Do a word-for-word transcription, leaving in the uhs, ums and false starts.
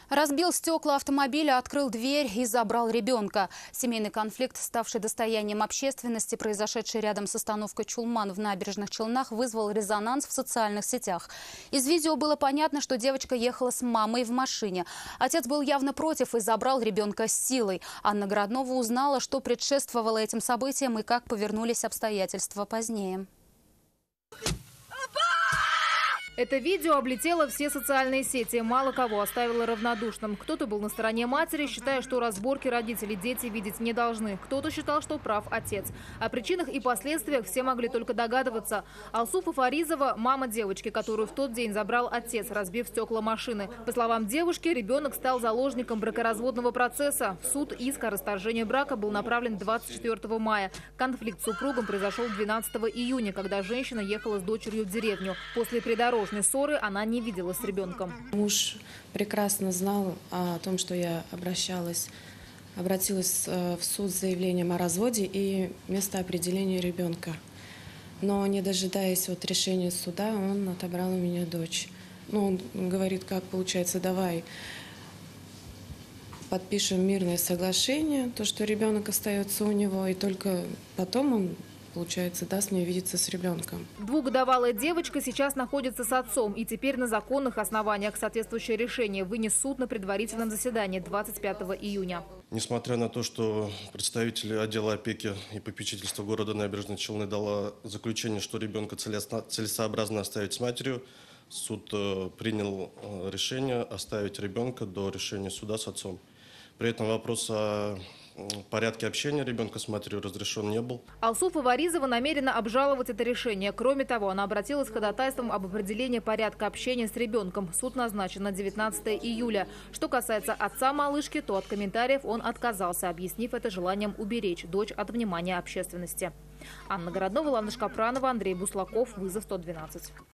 Разбил стекла автомобиля, открыл дверь и забрал ребенка. Семейный конфликт, ставший достоянием общественности, произошедший рядом с остановкой «Чулман» в Набережных Челнах, вызвал резонанс в социальных сетях. Из видео было понятно, что девочка ехала с мамой в машине. Отец был явно против и забрал ребенка с силой. Анна Городнова узнала, что предшествовало этим событиям и как повернулись обстоятельства позднее. Это видео облетело все социальные сети. Мало кого оставило равнодушным. Кто-то был на стороне матери, считая, что разборки родителей дети видеть не должны. Кто-то считал, что прав отец. О причинах и последствиях все могли только догадываться. Алсуфа Фаризова – мама девочки, которую в тот день забрал отец, разбив стекла машины. По словам девушки, ребенок стал заложником бракоразводного процесса. В суд иск о расторжении брака был направлен двадцать четвёртого мая. Конфликт с супругом произошел двенадцатого июня, когда женщина ехала с дочерью в деревню. После придорожной ссоры она не виделась с ребенком. Муж прекрасно знал о том, что я обращалась, обратилась в суд с заявлением о разводе и местоопределении ребенка. Но не дожидаясь вот решения суда, он отобрал у меня дочь. Ну, он говорит, как получается, давай подпишем мирное соглашение, то, что ребенок остается у него, и только потом он, получается, даст мне видеться с ребенком. Двухгодовалая девочка сейчас находится с отцом, и теперь на законных основаниях соответствующее решение вынес суд на предварительном заседании двадцать пятого июня. Несмотря на то, что представители отдела опеки и попечительства города Набережные Челны дала заключение, что ребенка целесообразно оставить с матерью, суд принял решение оставить ребенка до решения суда с отцом. При этом вопрос о порядке общения ребенка с матерью разрешен не был. Алсуфа Фаризова намерена обжаловать это решение. Кроме того, она обратилась с ходатайством об определении порядка общения с ребенком. Суд назначен на девятнадцатое июля. Что касается отца малышки, то от комментариев он отказался, объяснив это желанием уберечь дочь от внимания общественности. Анна Городнова, Лана Шкапранова, Андрей Буслаков. Вызов сто двенадцать.